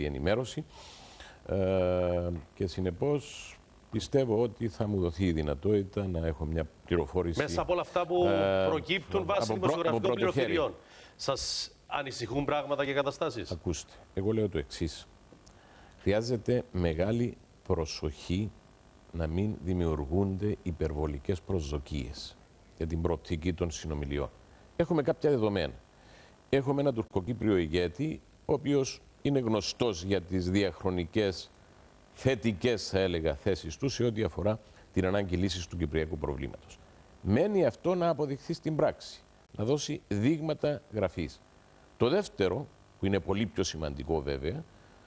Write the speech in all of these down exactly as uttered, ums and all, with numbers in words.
πλήρη ενημέρωση ε, και συνεπώς πιστεύω ότι θα μου δοθεί η δυνατότητα να έχω μια πληροφόρηση. Μέσα από όλα αυτά που ε, προκύπτουν βάσει δημοσιογραφικών πληροφοριών, σας ανησυχούν πράγματα και καταστάσεις? Ακούστε, εγώ λέω το εξής. Χρειάζεται μεγάλη προσοχή να μην δημιουργούνται υπερβολικές προσδοκίες για την προοπτική των συνομιλιών. Έχουμε κάποια δεδομένα. Έχουμε έναν τουρκοκύπριο ηγέτη, ο οποίος είναι γνωστός για τις διαχρονικές θετικές, θα έλεγα, θέσεις του σε ό,τι αφορά την ανάγκη λύσης του κυπριακού προβλήματος. Μένει αυτό να αποδειχθεί στην πράξη, να δώσει δείγματα γραφής. Το δεύτερο, που είναι πολύ πιο σημαντικό βέβαια,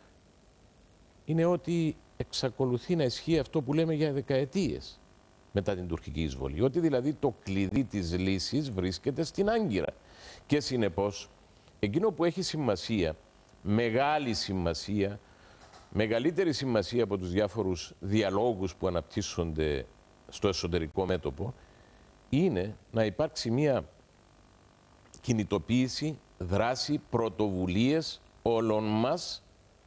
είναι ότι εξακολουθεί να ισχύει αυτό που λέμε για δεκαετίες μετά την τουρκική εισβολή. Ότι δηλαδή το κλειδί της λύσης βρίσκεται στην Άγκυρα. Και συνεπώς, εκείνο που έχει σημασία, μεγάλη σημασία, μεγαλύτερη σημασία από τους διάφορους διαλόγους που αναπτύσσονται στο εσωτερικό μέτωπο, είναι να υπάρξει μια κινητοποίηση, δράση, πρωτοβουλίες όλων μας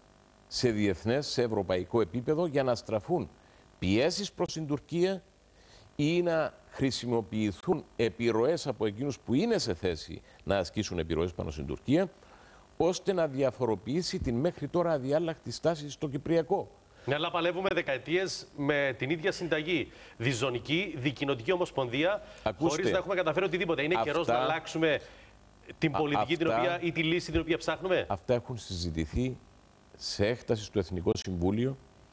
σε διεθνές, σε ευρωπαϊκό επίπεδο για να στραφούν πιέσεις προς την Τουρκία ή να χρησιμοποιηθούν επιρροές από εκείνους που είναι σε θέση να ασκήσουν επιρροές πάνω στην Τουρκία, ώστε να διαφοροποιήσει την μέχρι τώρα αδιάλακτη στάση στο Κυπριακό. Ναι, αλλά παλεύουμε δεκαετίες με την ίδια συνταγή. Διζωνική, δικοινοτική ομοσπονδία, χωρίς να έχουμε καταφέρει οτιδήποτε. Είναι αυτά, καιρός να αλλάξουμε την πολιτική αυτά, την οποία, ή τη λύση την οποία ψάχνουμε. Αυτά έχουν συζητηθεί σε έκταση στο Εθνικό Συμβούλιο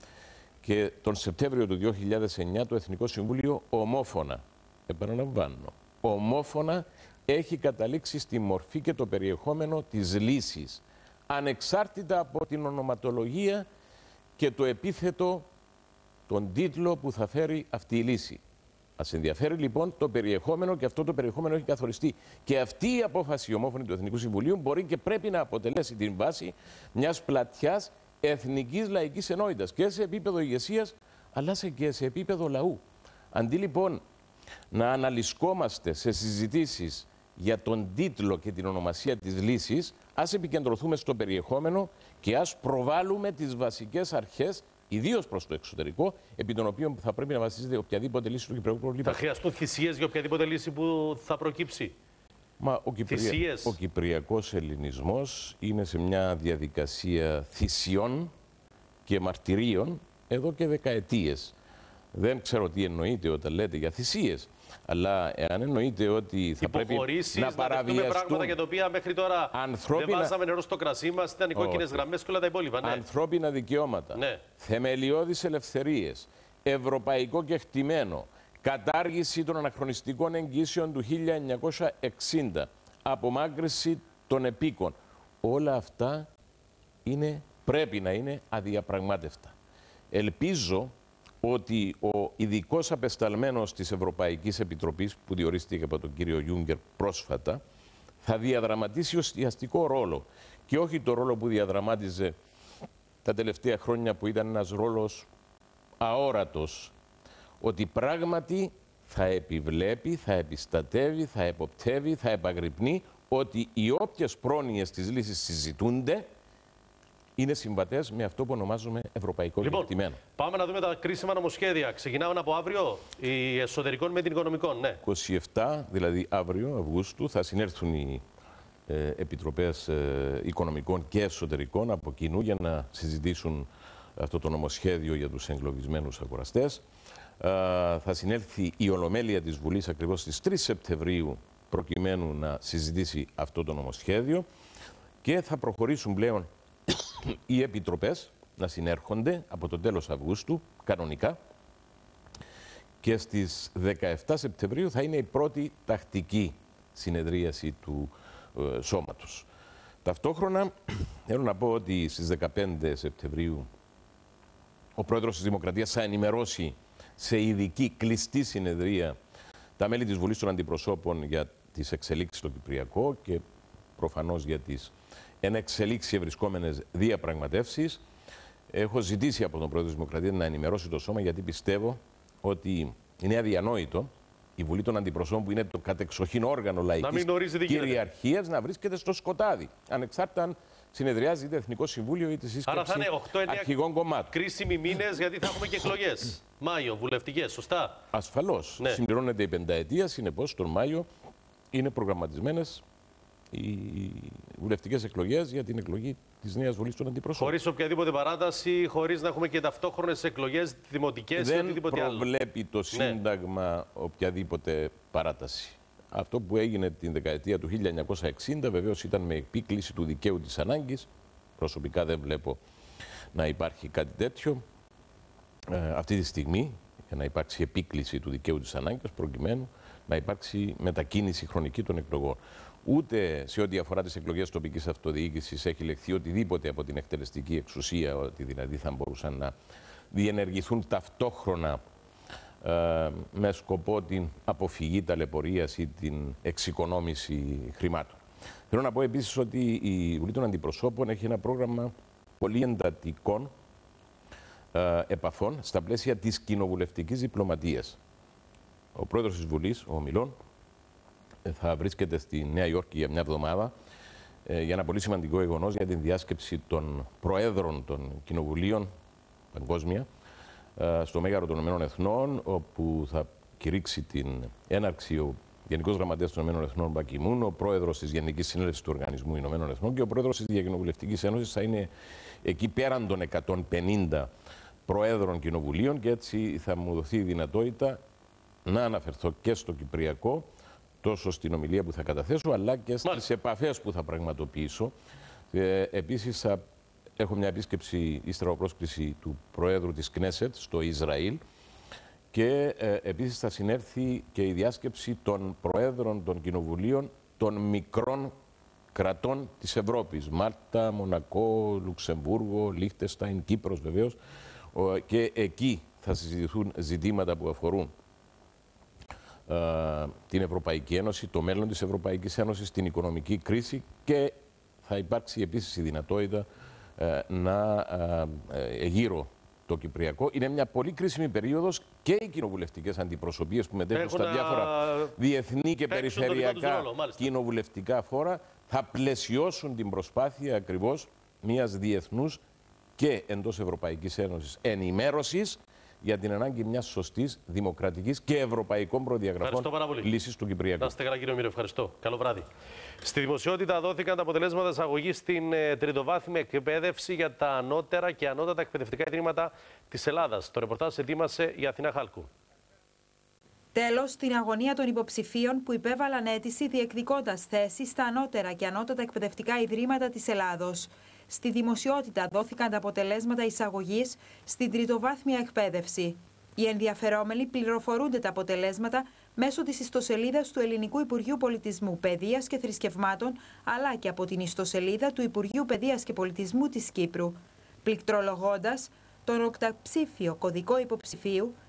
και τον Σεπτέμβριο του δύο χιλιάδες εννιά το Εθνικό Συμβούλιο ομόφωνα, επαναλαμβάνω, ομόφωνα έχει καταλήξει στη μορφή και το περιεχόμενο της λύσης, ανεξάρτητα από την ονοματολογία και το επίθετο, τον τίτλο που θα φέρει αυτή η λύση. Μας ενδιαφέρει λοιπόν το περιεχόμενο και αυτό το περιεχόμενο έχει καθοριστεί. Και αυτή η απόφαση ομόφωνη του Εθνικού Συμβουλίου μπορεί και πρέπει να αποτελέσει την βάση μιας πλατιάς εθνικής λαϊκής ενότητας και σε επίπεδο ηγεσίας αλλά και σε επίπεδο λαού. Αντί λοιπόν να αναλυσκόμαστε σε συζητήσεις για τον τίτλο και την ονομασία της λύσης, ας επικεντρωθούμε στο περιεχόμενο και ας προβάλλουμε τις βασικές αρχές, ιδίως προς το εξωτερικό, επί των οποίων θα πρέπει να βασίζεται οποιαδήποτε λύση του κυπριακού προβλήματος. Θα χρειαστούν θυσίες για οποιαδήποτε λύση που θα προκύψει. Μα ο, Κυπρια... ο κυπριακός ελληνισμός είναι σε μια διαδικασία θυσιών και μαρτυρίων εδώ και δεκαετίες. Δεν ξέρω τι εννοείται όταν λέτε για θυσίες. Αλλά εάν εννοείται ότι θα πρέπει να παραβιαστούν πράγματα για τα οποία μέχρι τώρα ανθρώπινα... δεν βάζαμε νερό στο κρασί μας, ήταν οι κόκκινες γραμμές και όλα τα υπόλοιπα. Ναι. Ανθρώπινα δικαιώματα, ναι. Θεμελιώδεις ελευθερίες, ευρωπαϊκό κεκτημένο, κατάργηση των αναχρονιστικών εγγύσεων του χίλια εννιακόσια εξήντα, απομάκρυνση των επίκων. Όλα αυτά είναι, πρέπει να είναι αδιαπραγμάτευτα. Ελπίζω ότι ο ειδικός απεσταλμένος της Ευρωπαϊκής Επιτροπής, που διορίστηκε από τον κύριο Γιούγκερ πρόσφατα, θα διαδραματίσει ουσιαστικό ρόλο και όχι το ρόλο που διαδραμάτιζε τα τελευταία χρόνια, που ήταν ένας ρόλος αόρατος, ότι πράγματι θα επιβλέπει, θα επιστατεύει, θα εποπτεύει, θα επαγρυπνεί ότι οι όποιες πρόνοιες της λύσης συζητούνται είναι συμβατές με αυτό που ονομάζουμε ευρωπαϊκό λοιπόν, κεκτημένο. Πάμε να δούμε τα κρίσιμα νομοσχέδια. Ξεκινάμε από αύριο, οι εσωτερικών με την οικονομικών. Ναι. είκοσι επτά, δηλαδή αύριο, Αυγούστου, θα συνέρθουν οι ε, επιτροπές ε, οικονομικών και εσωτερικών από κοινού για να συζητήσουν αυτό το νομοσχέδιο για τους εγκλωβισμένους αγοραστές. Ε, θα συνέλθει η Ολομέλεια της Βουλής ακριβώς στις τρεις Σεπτεμβρίου προκειμένου να συζητήσει αυτό το νομοσχέδιο και θα προχωρήσουν πλέον οι επιτροπές να συνέρχονται από το τέλος Αυγούστου, κανονικά, και στις δεκαεπτά Σεπτεμβρίου θα είναι η πρώτη τακτική συνεδρίαση του ε, σώματος. Ταυτόχρονα, θέλω να πω ότι στις δεκαπέντε Σεπτεμβρίου ο Πρόεδρος της Δημοκρατίας θα ενημερώσει σε ειδική κλειστή συνεδρία τα μέλη της Βουλής των Αντιπροσώπων για τις εξελίξεις στο Κυπριακό και προφανώς για τις εν εξελίξει ευρισκόμενες διαπραγματεύσεις. Έχω ζητήσει από τον Πρόεδρο της Δημοκρατίας να ενημερώσει το σώμα, γιατί πιστεύω ότι είναι αδιανόητο η Βουλή των Αντιπροσώπων, που είναι το κατεξοχήν όργανο λαϊκής κυριαρχίας, να βρίσκεται στο σκοτάδι, ανεξάρτητα αν συνεδριάζει είτε Εθνικό Συμβούλιο είτε σύσκεψη αρχηγών κομμάτων. Κρίσιμοι μήνες, γιατί θα έχουμε και εκλογές. Μάιο, βουλευτικές, σωστά. Ασφαλώς. Ναι. Συμπληρώνεται η πενταετία, συνεπώς τον Μάιο είναι προγραμματισμένες οι βουλευτικές εκλογές για την εκλογή της νέας Βουλής των Αντιπροσώπων. Χωρίς οποιαδήποτε παράταση, χωρίς να έχουμε και ταυτόχρονες εκλογές δημοτικές ή οτιδήποτε άλλο. Δεν προβλέπει το Σύνταγμα ναι. οποιαδήποτε παράταση. Αυτό που έγινε την δεκαετία του χίλια εννιακόσια εξήντα βεβαίως ήταν με επίκληση του δικαίου της ανάγκης. Προσωπικά δεν βλέπω να υπάρχει κάτι τέτοιο ε, αυτή τη στιγμή για να υπάρξει επίκληση του δικαίου της ανάγκης προκειμένου να υπάρξει μετακίνηση χρονική των εκλογών. Ούτε σε ό,τι αφορά τις εκλογές τοπικής αυτοδιοίκησης έχει λεχθεί οτιδήποτε από την εκτελεστική εξουσία, ότι δηλαδή θα μπορούσαν να διενεργηθούν ταυτόχρονα ε, με σκοπό την αποφυγή ταλαιπωρίας ή την εξοικονόμηση χρημάτων. Θέλω να πω επίσης ότι η Βουλή των Αντιπροσώπων έχει ένα πρόγραμμα πολύ εντατικών ε, επαφών στα πλαίσια της κοινοβουλευτικής διπλωματίας. Ο πρόεδρος της Βουλής, ο Μιλών, θα βρίσκεται στη Νέα Υόρκη για μια εβδομάδα ε, για ένα πολύ σημαντικό γεγονός για την διάσκεψη των προέδρων των κοινοβουλίων παγκόσμια ε, στο Μέγαρο των Ηνωμένων Εθνών, όπου θα κηρύξει την έναρξη ο Γενικός Γραμματέας των Ηνωμένων Εθνών Μπαν Κι Μουν, ο πρόεδρος της Γενικής Συνέλευσης του Οργανισμού Ηνωμένων Εθνών και ο πρόεδρος της Διακοινοβουλευτικής Ένωσης θα είναι εκεί πέραν των εκατόν πενήντα προέδρων κοινοβουλίων και έτσι θα μου δοθεί η δυνατότητα να αναφερθώ και στο Κυπριακό, τόσο στην ομιλία που θα καταθέσω, αλλά και στις επαφές που θα πραγματοποιήσω. Ε, επίσης, θα έχω μια επίσκεψη, ύστερα πρόσκληση του Προέδρου της Κνέσετ στο Ισραήλ και ε, επίσης θα συνέρθει και η διάσκεψη των Προέδρων των Κοινοβουλίων των μικρών κρατών της Ευρώπης. Μάλτα, Μονακό, Λουξεμβούργο, Λίχτενστάιν, Κύπρος βεβαίως. Και εκεί θα συζητηθούν ζητήματα που αφορούν την Ευρωπαϊκή Ένωση, το μέλλον της Ευρωπαϊκής Ένωσης, την οικονομική κρίση και θα υπάρξει επίσης η δυνατότητα να γύρω το Κυπριακό. Είναι μια πολύ κρίσιμη περίοδος και οι κοινοβουλευτικές αντιπροσωπείες που μετέχουν στα διάφορα διεθνή και περιφερειακά κοινοβουλευτικά φόρα θα πλαισιώσουν την προσπάθεια ακριβώς μιας διεθνούς και εντός Ευρωπαϊκής Ένωσης ενημέρωσης για την ανάγκη μιας σωστής, δημοκρατικής και ευρωπαϊκών προδιαγραφών λύσης του Κυπριακού. Να είστε καλά, κύριε Μύρο, ευχαριστώ. Καλό βράδυ. Στη δημοσιότητα δόθηκαν τα αποτελέσματα εισαγωγής στην ε, τριτοβάθμια εκπαίδευση για τα ανώτερα και ανώτατα εκπαιδευτικά ιδρύματα της Ελλάδας. Το ρεπορτάζ ετοίμασε η Αθηνά Χάλκου. Τέλος, στην αγωνία των υποψηφίων που υπέβαλαν αίτηση διεκδικώντας θέσεις στα ανώτερα και ανώτατα εκπαιδευτικά ιδρύματα της Ελλάδος. Στη δημοσιότητα δόθηκαν τα αποτελέσματα εισαγωγής στην τριτοβάθμια εκπαίδευση. Οι ενδιαφερόμενοι πληροφορούνται τα αποτελέσματα μέσω της ιστοσελίδας του Ελληνικού Υπουργείου Πολιτισμού, Παιδείας και Θρησκευμάτων, αλλά και από την ιστοσελίδα του Υπουργείου Παιδείας και Πολιτισμού της Κύπρου. Πληκτρολογώντας τον οκταψήφιο κωδικό υποψηφίου,